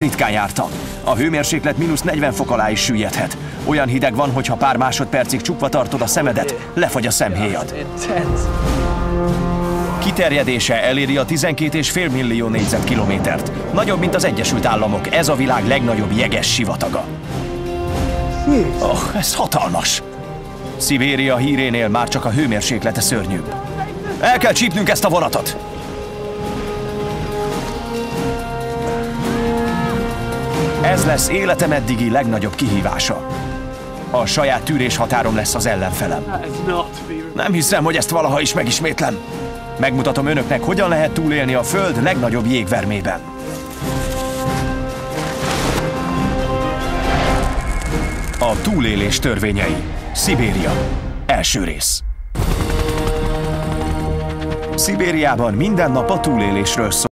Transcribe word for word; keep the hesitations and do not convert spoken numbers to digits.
ritkán jártam. A hőmérséklet mínusz negyven fok alá is süllyedhet. Olyan hideg van, hogy ha pár másodpercig csukva tartod a szemedet, lefagy a szemhéjad. Kiterjedése eléri a tizenkét egész öt millió négyzetkilométert. Nagyobb, mint az Egyesült Államok. Ez a világ legnagyobb jeges sivataga. Oh, ez hatalmas! Szibéria hírénél már csak a hőmérséklete szörnyűbb. El kell csípnünk ezt a vonatot! Ez lesz életem eddigi legnagyobb kihívása. A saját tűréshatárom lesz az ellenfelem. Nem hiszem, hogy ezt valaha is megismétlem. Megmutatom önöknek, hogyan lehet túlélni a Föld legnagyobb jégvermében. A túlélés törvényei. Szibéria. Első rész. Szibériában minden nap a túlélésről szól.